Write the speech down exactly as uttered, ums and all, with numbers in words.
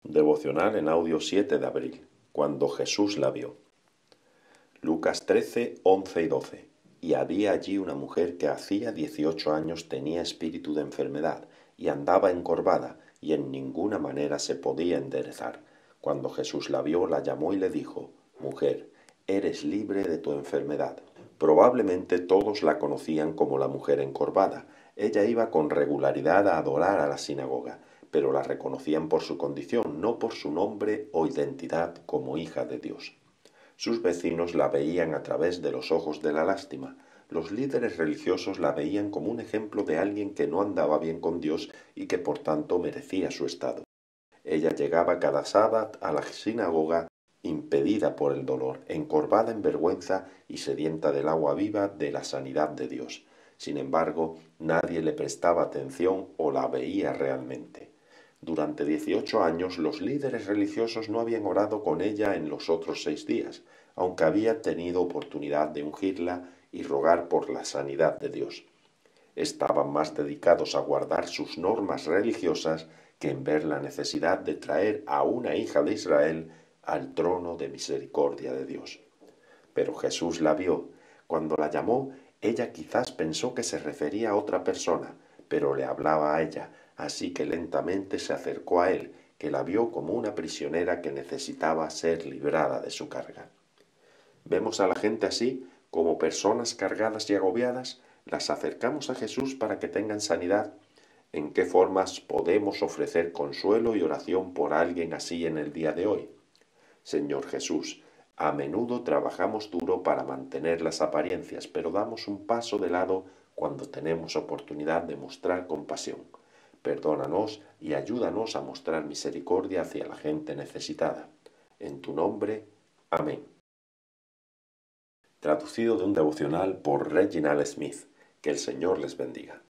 Devocional en audio siete de abril, cuando Jesús la vio. Lucas trece, once y doce. Y había allí una mujer que hacía dieciocho años tenía espíritu de enfermedad, y andaba encorvada, y en ninguna manera se podía enderezar. Cuando Jesús la vio, la llamó y le dijo: Mujer, eres libre de tu enfermedad. Probablemente todos la conocían como la mujer encorvada. Ella iba con regularidad a adorar a la sinagoga, pero la reconocían por su condición, no por su nombre o identidad como hija de Dios. Sus vecinos la veían a través de los ojos de la lástima. Los líderes religiosos la veían como un ejemplo de alguien que no andaba bien con Dios y que por tanto merecía su estado. Ella llegaba cada sábado a la sinagoga impedida por el dolor, encorvada en vergüenza y sedienta del agua viva de la sanidad de Dios. Sin embargo, nadie le prestaba atención o la veía realmente. Durante dieciocho años los líderes religiosos no habían orado con ella en los otros seis días, aunque había tenido oportunidad de ungirla y rogar por la sanidad de Dios. Estaban más dedicados a guardar sus normas religiosas que en ver la necesidad de traer a una hija de Israel al trono de misericordia de Dios. Pero Jesús la vio. Cuando la llamó, ella quizás pensó que se refería a otra persona, pero le hablaba a ella, así que lentamente se acercó a él, que la vio como una prisionera que necesitaba ser librada de su carga. Vemos a la gente así, como personas cargadas y agobiadas, las acercamos a Jesús para que tengan sanidad. ¿En qué formas podemos ofrecer consuelo y oración por alguien así en el día de hoy? Señor Jesús, a menudo trabajamos duro para mantener las apariencias, pero damos un paso de lado cuando tenemos oportunidad de mostrar compasión. Perdónanos y ayúdanos a mostrar misericordia hacia la gente necesitada. En tu nombre, amén. Traducido de un devocional por Reginald Smith. Que el Señor les bendiga.